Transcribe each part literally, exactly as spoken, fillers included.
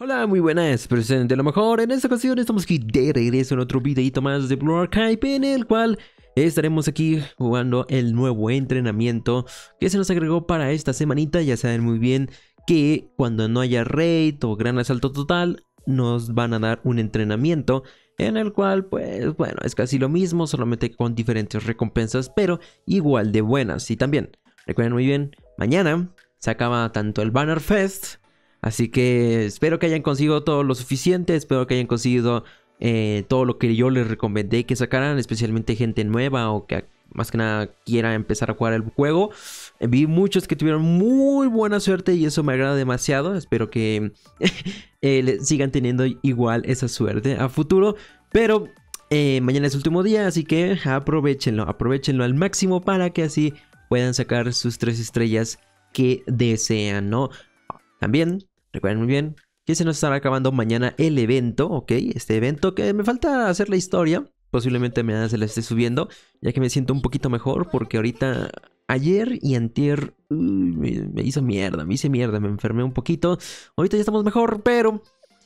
Hola, muy buenas, presente lo mejor. En esta ocasión estamos aquí de regreso en otro videito más de Blue Archive, en el cual estaremos aquí jugando el nuevo entrenamiento que se nos agregó para esta semanita. Ya saben muy bien que cuando no haya raid o gran asalto total, nos van a dar un entrenamiento en el cual, pues, bueno, es casi lo mismo, solamente con diferentes recompensas, pero igual de buenas. Y también, recuerden muy bien, mañana se acaba tanto el Banner Fest. Así que espero que hayan conseguido todo lo suficiente, espero que hayan conseguido eh, todo lo que yo les recomendé que sacaran, especialmente gente nueva o que más que nada quiera empezar a jugar el juego. Eh, vi muchos que tuvieron muy buena suerte y eso me agrada demasiado, espero que eh, sigan teniendo igual esa suerte a futuro, pero eh, mañana es el último día, así que aprovechenlo, aprovechenlo al máximo para que así puedan sacar sus tres estrellas que desean, ¿no? También recuerden muy bien que se nos estará acabando mañana el evento, ¿ok? Este evento que me falta hacer la historia. Posiblemente mañana se la esté subiendo, ya que me siento un poquito mejor porque ahorita, ayer y antier, uy, me, me hizo mierda, me hice mierda, me enfermé un poquito. Ahorita ya estamos mejor, pero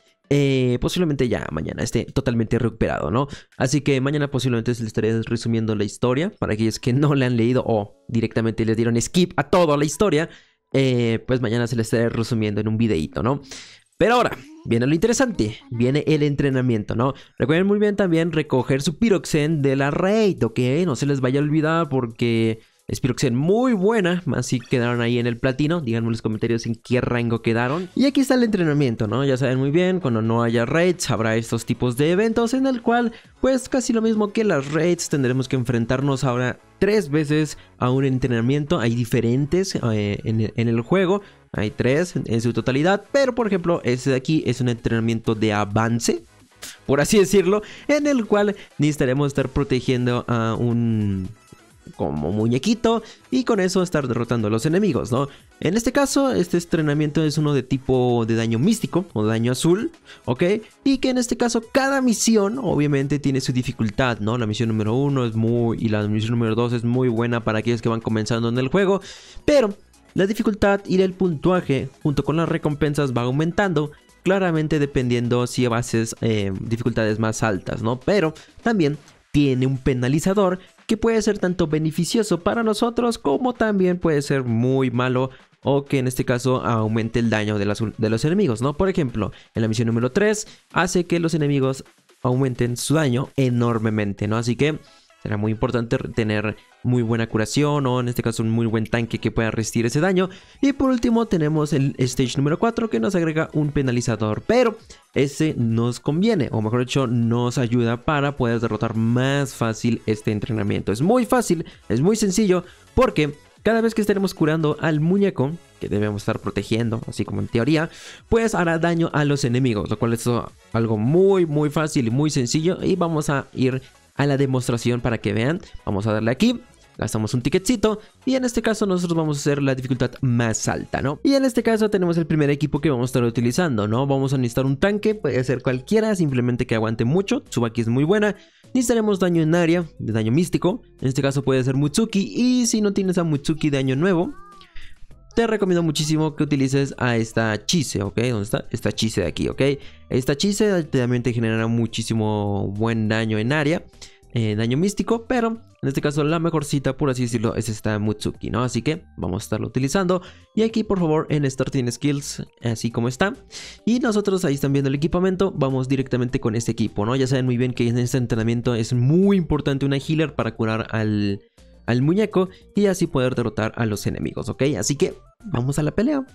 eh, posiblemente ya mañana esté totalmente recuperado, ¿no? Así que mañana posiblemente les estaré resumiendo la historia para aquellos que no le han leído o directamente les dieron skip a toda la historia. Eh, pues mañana se les estaré resumiendo en un videito, ¿no? Pero ahora, viene lo interesante, viene el entrenamiento, ¿no? Recuerden muy bien también recoger su Pyroxene de la raid, ¿ok? No se les vaya a olvidar porque es Pyroxene muy buena, más si quedaron ahí en el platino, díganme en los comentarios en qué rango quedaron. Y aquí está el entrenamiento, ¿no? Ya saben muy bien, cuando no haya raids habrá estos tipos de eventos en el cual, pues casi lo mismo que las raids, tendremos que enfrentarnos ahora tres veces a un entrenamiento. Hay diferentes eh, en, en el juego, hay tres en, en su totalidad, pero por ejemplo este de aquí es un entrenamiento de avance, por así decirlo, en el cual necesitaremos estar protegiendo a un como muñequito y con eso estar derrotando a los enemigos, ¿no? En este caso, este entrenamiento es uno de tipo de daño místico o daño azul, ¿ok? Y que en este caso cada misión obviamente tiene su dificultad, ¿no? La misión número uno es muy y la misión número dos es muy buena para aquellos que van comenzando en el juego, pero la dificultad y el puntuaje junto con las recompensas va aumentando, claramente dependiendo si haces eh, dificultades más altas, ¿no? Pero también tiene un penalizador que puede ser tanto beneficioso para nosotros como también puede ser muy malo o que en este caso aumente el daño de, las, de los enemigos, ¿no? Por ejemplo, en la misión número tres hace que los enemigos aumenten su daño enormemente, ¿no? Así que será muy importante tener muy buena curación o en este caso un muy buen tanque que pueda resistir ese daño. Y por último tenemos el stage número cuatro que nos agrega un penalizador, pero ese nos conviene, o mejor dicho nos ayuda para poder derrotar más fácil este entrenamiento. Es muy fácil, es muy sencillo porque cada vez que estaremos curando al muñeco, que debemos estar protegiendo, así como en teoría, pues hará daño a los enemigos, lo cual es algo muy muy fácil y muy sencillo. Y vamos a ir a la demostración para que vean. Vamos a darle aquí, gastamos un ticketcito y en este caso nosotros vamos a hacer la dificultad más alta, ¿no? Y en este caso tenemos el primer equipo que vamos a estar utilizando, ¿no? Vamos a necesitar un tanque, puede ser cualquiera, simplemente que aguante mucho. Tsubaki es muy buena. Necesitaremos daño en área, de daño místico, en este caso puede ser Mutsuki. Y si no tienes a Mutsuki de año nuevo, te recomiendo muchísimo que utilices a esta Chise, ¿ok? ¿Dónde está? Esta Chise de aquí, ¿ok? Esta Chise también te generará muchísimo buen daño en área, eh, daño místico, pero en este caso la mejorcita, por así decirlo, es esta Mutsuki, ¿no? Así que vamos a estarlo utilizando. Y aquí, por favor, en Starting Skills, así como está. Y nosotros ahí están viendo el equipamiento, vamos directamente con este equipo, ¿no? Ya saben muy bien que en este entrenamiento es muy importante una healer para curar al... al muñeco y así poder derrotar a los enemigos, ¿ok? Así que vamos a la pelea.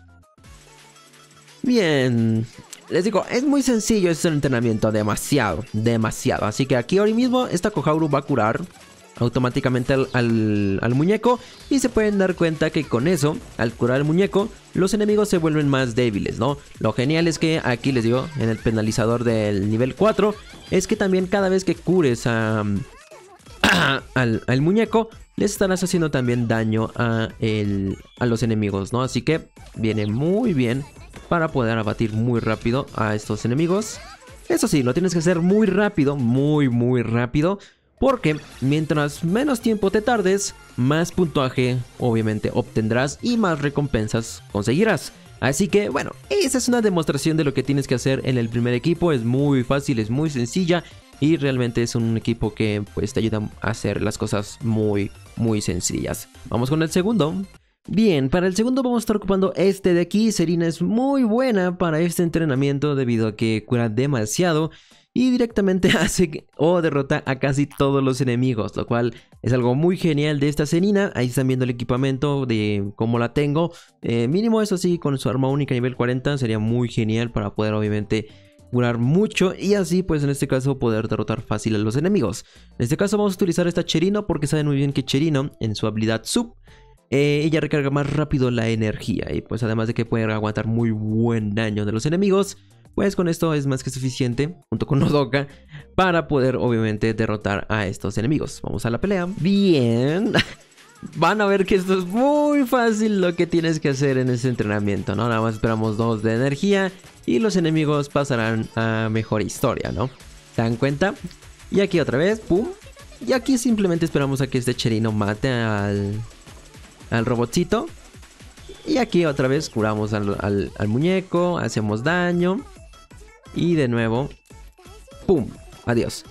Bien, les digo, es muy sencillo este entrenamiento, demasiado, demasiado. Así que aquí ahora mismo esta Koharu va a curar automáticamente al, al, al muñeco y se pueden dar cuenta que con eso, al curar al muñeco, los enemigos se vuelven más débiles, ¿no? Lo genial es que aquí les digo, en el penalizador del nivel cuatro, es que también cada vez que cures a, a, al, al muñeco, les estarás haciendo también daño a, el, a los enemigos, ¿no? Así que viene muy bien para poder abatir muy rápido a estos enemigos. Eso sí, lo tienes que hacer muy rápido, muy muy rápido, porque mientras menos tiempo te tardes, más puntuaje obviamente obtendrás y más recompensas conseguirás. Así que bueno, esa es una demostración de lo que tienes que hacer en el primer equipo. Es muy fácil, es muy sencilla y realmente es un equipo que pues te ayuda a hacer las cosas muy muy sencillas. Vamos con el segundo. Bien, para el segundo vamos a estar ocupando este de aquí. Serena es muy buena para este entrenamiento debido a que cura demasiado y directamente hace o derrota a casi todos los enemigos, lo cual es algo muy genial de esta Serena. Ahí están viendo el equipamiento de cómo la tengo. Eh, mínimo eso sí, con su arma única nivel cuarenta sería muy genial para poder obviamente curar mucho y así pues en este caso poder derrotar fácil a los enemigos. En este caso vamos a utilizar esta Cherino porque saben muy bien que Cherino en su habilidad sub Eh, ella recarga más rápido la energía y pues además de que puede aguantar muy buen daño de los enemigos, pues con esto es más que suficiente, junto con Nodoka, para poder obviamente derrotar a estos enemigos. Vamos a la pelea. Bien. Van a ver que esto es muy fácil lo que tienes que hacer en este entrenamiento, ¿no? Nada más esperamos dos de energía y los enemigos pasarán a mejor historia, ¿no? ¿Se dan cuenta? Y aquí otra vez, pum. Y aquí simplemente esperamos a que este Cherino mate al... al robotcito. Y aquí otra vez curamos al, al, al muñeco. Hacemos daño. Y de nuevo, ¡pum! Adiós.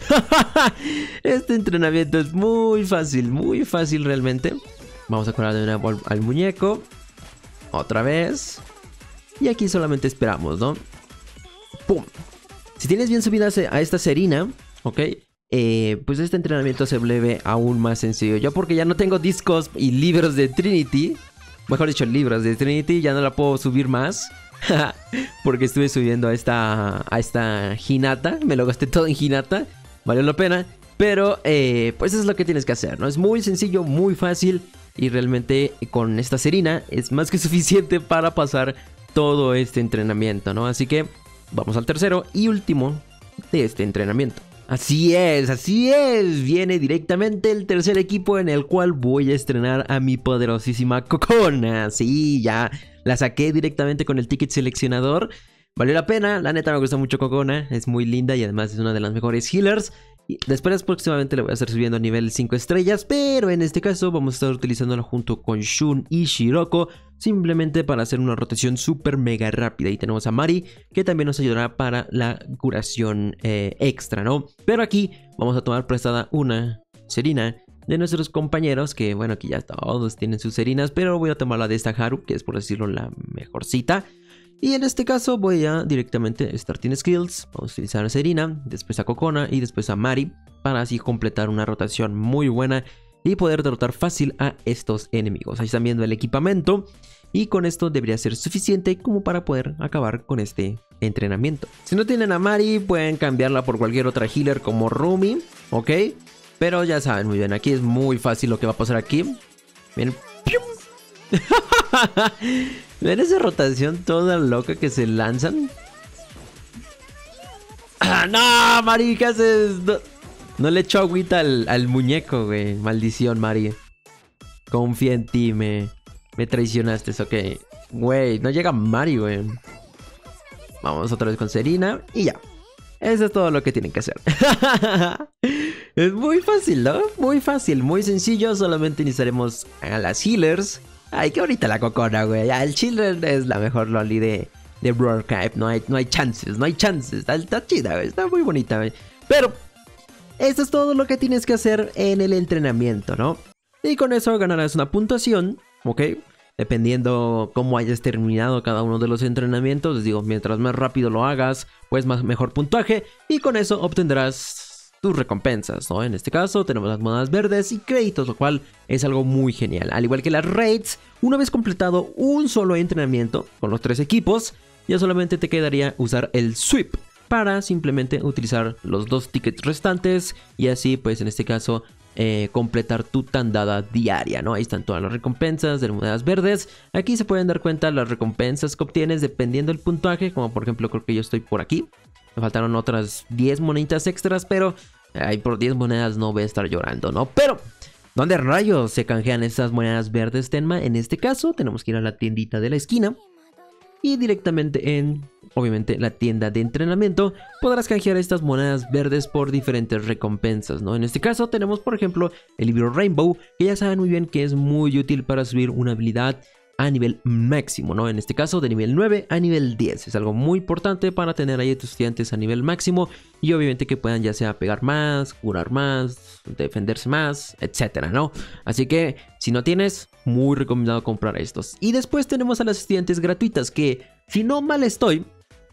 Este entrenamiento es muy fácil. Muy fácil realmente. Vamos a curar de nuevo al, al muñeco. Otra vez. Y aquí solamente esperamos, ¿no? ¡Pum! Si tienes bien subida a esta Serena, ¿ok? Eh, pues este entrenamiento se vuelve aún más sencillo. Yo porque ya no tengo discos y libros de Trinity, mejor dicho libros de Trinity, ya no la puedo subir más. Porque estuve subiendo a esta a esta Hinata, me lo gasté todo en Hinata, valió la pena. Pero eh, pues eso es lo que tienes que hacer, ¿no? Es muy sencillo, muy fácil. Y realmente con esta Serena es más que suficiente para pasar todo este entrenamiento, ¿no? Así que vamos al tercero y último de este entrenamiento. Así es, así es, viene directamente el tercer equipo en el cual voy a estrenar a mi poderosísima Kokona. Sí, ya la saqué directamente con el ticket seleccionador. Valió la pena, la neta me gusta mucho Kokona, es muy linda y además es una de las mejores healers. Y después próximamente le voy a estar subiendo a nivel cinco estrellas, pero en este caso vamos a estar utilizándola junto con Shun y Shiroko, simplemente para hacer una rotación súper mega rápida. Y tenemos a Mari, que también nos ayudará para la curación eh, extra, ¿no? Pero aquí vamos a tomar prestada una Serena de nuestros compañeros, que bueno, aquí ya todos tienen sus Serenas, pero voy a tomar la de esta Haru, que es por decirlo la mejorcita. Y en este caso voy a directamente Starting Skills, vamos a utilizar a Serena, después a Kokona y después a Mari, para así completar una rotación muy buena y poder derrotar fácil a estos enemigos. Ahí están viendo el equipamiento y con esto debería ser suficiente como para poder acabar con este entrenamiento. Si no tienen a Mari pueden cambiarla por cualquier otra healer como Rumi, ¿ok? Pero ya saben muy bien, aquí es muy fácil lo que va a pasar aquí. Miren. ¿Ven esa rotación toda loca que se lanzan? ¡Ah, no! Mari, ¿qué haces? No, no le echo agüita al, al muñeco, güey. Maldición, Mari. Confía en ti, me, me traicionaste, ok. Güey, no llega Mari, güey. Vamos otra vez con Serena y ya. Eso es todo lo que tienen que hacer. Es muy fácil, ¿no? Muy fácil, muy sencillo. Solamente necesitaremos a las healers. Ay, qué bonita la Kokona, güey. Ya, el Children es la mejor loli de, de Brawl Archive. No hay, no hay chances, no hay chances. Está, está chida, güey. Está muy bonita, güey. Pero esto es todo lo que tienes que hacer en el entrenamiento, ¿no? Y con eso ganarás una puntuación, ¿ok? Dependiendo cómo hayas terminado cada uno de los entrenamientos. Les digo, mientras más rápido lo hagas, pues más mejor puntaje. Y con eso obtendrás tus recompensas, ¿no? En este caso tenemos las monedas verdes y créditos, lo cual es algo muy genial. Al igual que las raids, una vez completado un solo entrenamiento con los tres equipos, ya solamente te quedaría usar el sweep para simplemente utilizar los dos tickets restantes y así pues en este caso eh, completar tu tandada diaria, ¿no? Ahí están todas las recompensas de las monedas verdes. Aquí se pueden dar cuenta las recompensas que obtienes dependiendo del puntaje, como por ejemplo creo que yo estoy por aquí. Me faltaron otras diez moneditas extras, pero ay, por diez monedas no voy a estar llorando, ¿no? Pero, ¿dónde rayos se canjean estas monedas verdes, Tenma? En este caso, tenemos que ir a la tiendita de la esquina. Y directamente en, obviamente, la tienda de entrenamiento, podrás canjear estas monedas verdes por diferentes recompensas, ¿no? En este caso, tenemos, por ejemplo, el libro Rainbow, que ya saben muy bien que es muy útil para subir una habilidad a nivel máximo, ¿no? En este caso de nivel nueve a nivel diez. Es algo muy importante para tener ahí a tus estudiantes a nivel máximo y obviamente que puedan ya sea pegar más, curar más, defenderse más, etcétera, ¿no? Así que si no tienes, muy recomendado comprar estos. Y después tenemos a las estudiantes gratuitas que, si no mal estoy,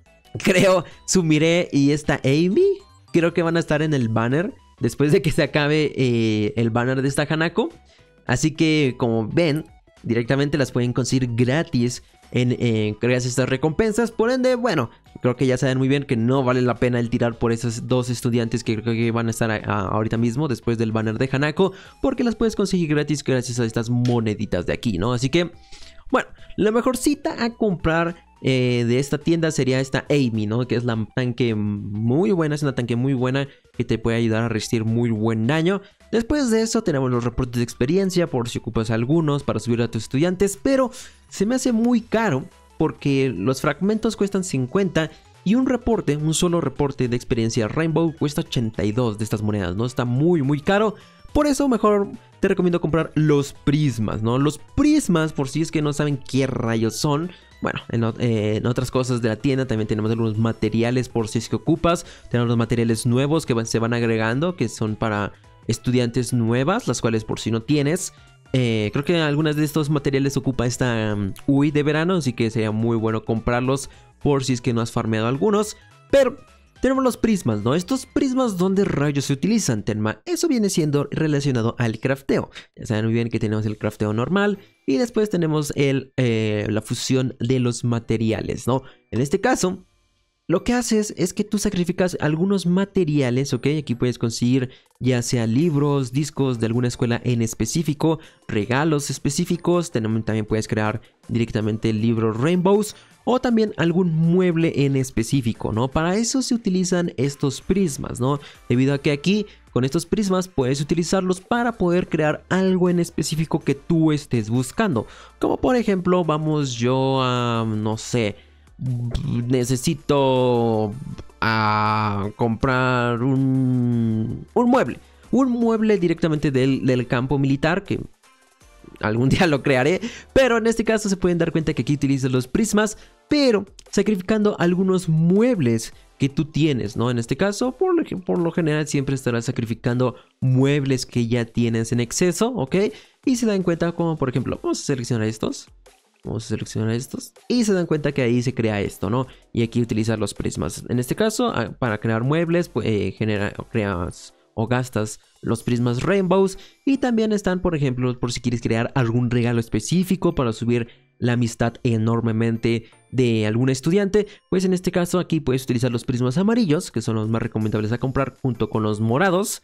creo Sumire y esta Amy, creo que van a estar en el banner después de que se acabe eh, el banner de esta Hanako. Así que como ven, directamente las pueden conseguir gratis en, eh, gracias a estas recompensas. Por ende, bueno, creo que ya saben muy bien que no vale la pena el tirar por esos dos estudiantes que creo que van a estar a, a, ahorita mismo después del banner de Hanako, porque las puedes conseguir gratis gracias a estas moneditas de aquí, ¿no? Así que, bueno, la mejor cita a comprar Eh, de esta tienda sería esta Amy, ¿no? Que es la tanque muy buena, es una tanque muy buena que te puede ayudar a resistir muy buen daño. Después de eso tenemos los reportes de experiencia por si ocupas algunos para subir a tus estudiantes, pero se me hace muy caro porque los fragmentos cuestan cincuenta y un reporte, un solo reporte de experiencia Rainbow cuesta ochenta y dos de estas monedas, ¿no? Está muy muy caro. Por eso mejor te recomiendo comprar los prismas, ¿no? Los prismas, por si es que no saben qué rayos son. Bueno, en, eh, en otras cosas de la tienda también tenemos algunos materiales por si es que ocupas. Tenemos los materiales nuevos que van, se van agregando, que son para estudiantes nuevas, las cuales por si no tienes. Eh, creo que algunas de estos materiales ocupa esta um, U I de verano, así que sería muy bueno comprarlos por si es que no has farmeado algunos. Pero tenemos los prismas, ¿no? Estos prismas, ¿dónde rayos se utilizan, Tenma? Eso viene siendo relacionado al crafteo. Ya saben muy bien que tenemos el crafteo normal y después tenemos el, eh, la fusión de los materiales, ¿no? En este caso, lo que haces es que tú sacrificas algunos materiales, ¿ok? Aquí puedes conseguir ya sea libros, discos de alguna escuela en específico, regalos específicos, también puedes crear directamente libros Rainbows o también algún mueble en específico, ¿no? Para eso se utilizan estos prismas, ¿no? Debido a que aquí con estos prismas puedes utilizarlos para poder crear algo en específico que tú estés buscando. Como por ejemplo, vamos yo a, no sé, necesito a comprar un, un mueble. Un mueble directamente del, del campo militar que algún día lo crearé, pero en este caso se pueden dar cuenta que aquí utilizas los prismas, pero sacrificando algunos muebles que tú tienes, ¿no? En este caso, por lo, por lo general siempre estarás sacrificando muebles que ya tienes en exceso, ¿ok? Y se dan cuenta como, por ejemplo, vamos a seleccionar estos. Vamos a seleccionar estos y se dan cuenta que ahí se crea esto, ¿no? Y aquí utilizar los prismas. En este caso, para crear muebles, pues, eh, genera, creas o gastas los prismas Rainbows. Y también están, por ejemplo, por si quieres crear algún regalo específico para subir la amistad enormemente de algún estudiante. Pues en este caso aquí puedes utilizar los prismas amarillos, que son los más recomendables a comprar, junto con los morados.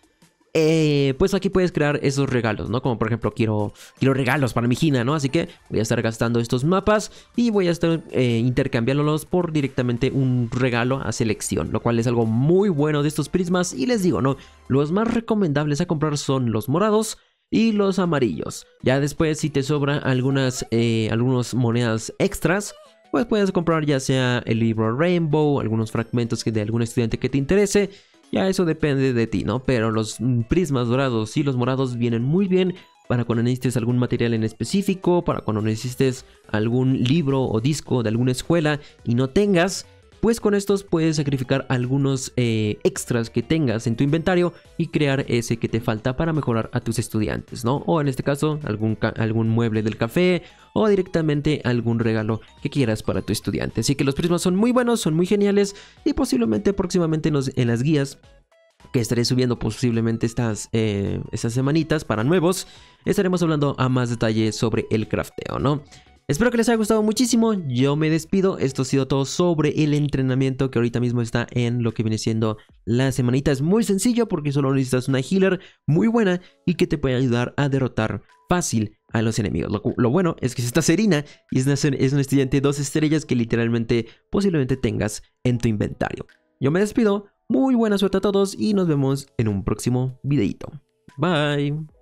Eh, pues aquí puedes crear esos regalos, ¿no? Como por ejemplo, quiero, quiero regalos para mi Hina, ¿no? Así que voy a estar gastando estos mapas y voy a estar eh, intercambiándolos por directamente un regalo a selección, lo cual es algo muy bueno de estos prismas. Y les digo, ¿no? Los más recomendables a comprar son los morados y los amarillos. Ya después, si te sobra algunas, eh, algunas monedas extras, pues puedes comprar ya sea el libro Rainbow, algunos fragmentos de algún estudiante que te interese. Ya eso depende de ti, ¿no? Pero los prismas dorados y los morados vienen muy bien para cuando necesites algún material en específico, para cuando necesites algún libro o disco de alguna escuela y no tengas, pues con estos puedes sacrificar algunos eh, extras que tengas en tu inventario y crear ese que te falta para mejorar a tus estudiantes, ¿no? O en este caso, algún, algún mueble del café o directamente algún regalo que quieras para tu estudiante. Así que los prismas son muy buenos, son muy geniales y posiblemente próximamente en, los, en las guías que estaré subiendo posiblemente estas, eh, estas semanitas para nuevos, estaremos hablando a más detalle sobre el crafteo, ¿no? Espero que les haya gustado muchísimo, yo me despido, esto ha sido todo sobre el entrenamiento que ahorita mismo está en lo que viene siendo la semanita. Es muy sencillo porque solo necesitas una healer muy buena y que te puede ayudar a derrotar fácil a los enemigos. Lo, lo bueno es que es esta Serena y es una, es una estudiante dos estrellas que literalmente posiblemente tengas en tu inventario. Yo me despido, muy buena suerte a todos y nos vemos en un próximo videito. Bye.